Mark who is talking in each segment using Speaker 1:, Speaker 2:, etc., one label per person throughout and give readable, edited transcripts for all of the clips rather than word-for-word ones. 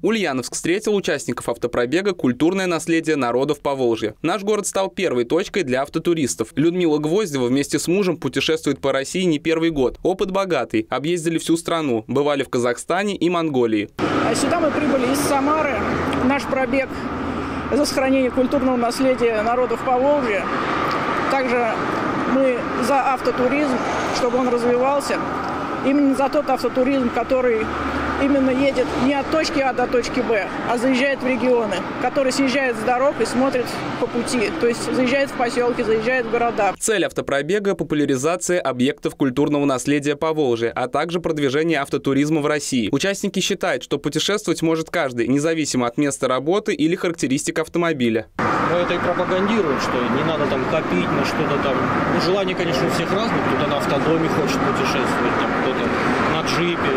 Speaker 1: Ульяновск встретил участников автопробега «Культурное наследие народов Поволжья». Наш город стал первой точкой для автотуристов. Людмила Гвоздева вместе с мужем путешествует по России не первый год. Опыт богатый. Объездили всю страну. Бывали в Казахстане и Монголии.
Speaker 2: А сюда мы прибыли из Самары. Наш пробег за сохранение культурного наследия народов Поволжья. Также мы за автотуризм, чтобы он развивался. Именно за тот автотуризм, который именно едет не от точки А до точки Б, а заезжает в регионы, который съезжает с дорог и смотрит по пути. То есть заезжает в поселки, заезжает в города.
Speaker 1: Цель автопробега – популяризация объектов культурного наследия Поволжья, а также продвижение автотуризма в России. Участники считают, что путешествовать может каждый, независимо от места работы или характеристик автомобиля.
Speaker 3: Но это и пропагандирует, что не надо там копить на что-то там. Ну, желание, конечно, у всех разных. Кто-то на автодоме хочет путешествовать, там, кто-то на джипе.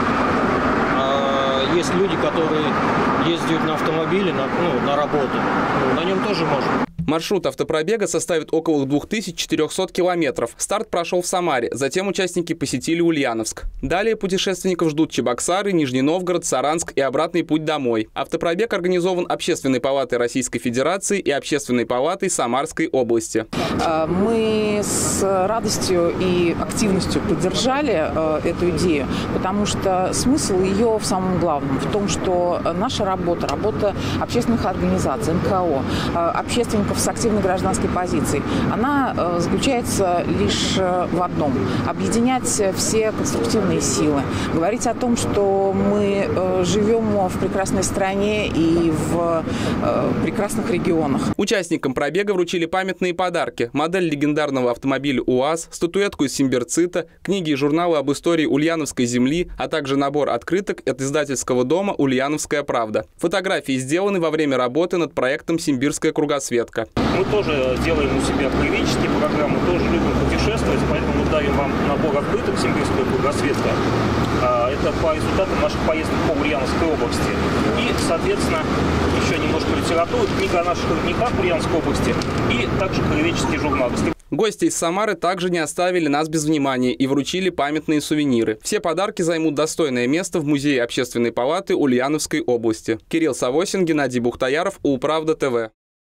Speaker 3: А есть люди, которые ездят на автомобиле на работу. Ну, на нем тоже можно.
Speaker 1: Маршрут автопробега составит около 2400 километров. Старт прошел в Самаре, затем участники посетили Ульяновск. Далее путешественников ждут Чебоксары, Нижний Новгород, Саранск и обратный путь домой. Автопробег организован Общественной палатой Российской Федерации и Общественной палатой Самарской области.
Speaker 4: Мы с радостью и активностью поддержали эту идею, потому что смысл ее в самом главном, в том, что наша работа, работа общественных организаций, НКО, общественников с активной гражданской позицией, она заключается лишь в одном – объединять все конструктивные силы, говорить о том, что мы живем в прекрасной стране и в прекрасных регионах.
Speaker 1: Участникам пробега вручили памятные подарки: модель легендарного автомобиля УАЗ, статуэтку из симбирцита, книги и журналы об истории Ульяновской земли, а также набор открыток от издательского дома «Ульяновская правда». Фотографии сделаны во время работы над проектом «Симбирская кругосветка».
Speaker 5: Мы тоже делаем у себя краеведческие программы, тоже любим путешествовать, поэтому мы дарим вам набор открыток «Симбирская кругосветка». Это по результатам наших поездок по Ульяновской области. И, соответственно, еще немножко литературы, книга о наших родниках в Ульяновской области и также краеведческий журнал.
Speaker 1: Гости из Самары также не оставили нас без внимания и вручили памятные сувениры. Все подарки займут достойное место в Музее Общественной палаты Ульяновской области. Кирилл Савосин, Геннадий Бухтаяров, Улправда ТВ.